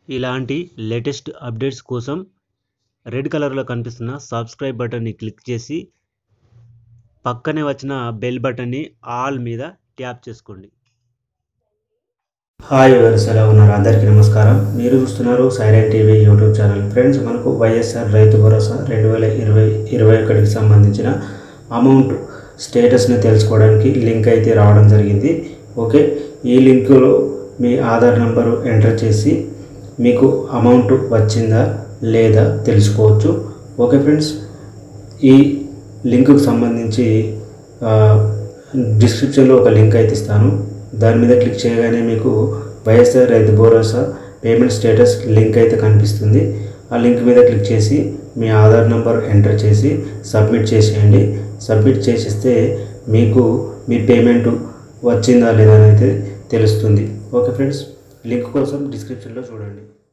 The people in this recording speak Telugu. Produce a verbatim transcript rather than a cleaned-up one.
ఇలాంటి లేటెస్ట్ అప్డేట్స్ కోసం రెడ్ కలర్లో కనిపిస్తున్న సబ్స్క్రైబ్ బటన్ని క్లిక్ చేసి పక్కనే వచ్చిన బెల్ బటన్ని ఆల్ మీద ట్యాప్ చేసుకోండి. హాయ్ వ్యూవర్స్, ఎలా ఉన్నారు? అందరికీ నమస్కారం. మీరు చూస్తున్నారు silent TV YouTube channel. Friends, మనకు వైఎస్ఆర్ రైతు భరోసా రెండు వేల ఇరవై ఇరవై ఒకటికి సంబంధించిన అమౌంట్ స్టేటస్ని తెలుసుకోవడానికి లింక్ అయితే రావడం జరిగింది. ఓకే, ఈ లింకులో మీ ఆధార్ నెంబరు ఎంటర్ చేసి మీకు అమౌంట్ వచ్చిందా లేదా తెలుసుకోవచ్చు. ఓకే ఫ్రెండ్స్, ఈ లింకుకు సంబంధించి డిస్క్రిప్షన్లో ఒక లింక్ అయితే ఇస్తాను. దాని మీద క్లిక్ చేయగానే మీకు YSR Rythu Bharosa payment status link అయితే కనిపిస్తుంది. ఆ లింక్ మీద క్లిక్ చేసి మీ ఆధార్ నెంబర్ ఎంటర్ చేసి సబ్మిట్ చేసేయండి. సబ్మిట్ చేసేస్తే మీకు మీ పేమెంట్ వచ్చిందా లేదా అయితే తెలుస్తుంది. ఓకే ఫ్రెండ్స్, లింక్ కోసం డిస్క్రిప్షన్లో చూడండి.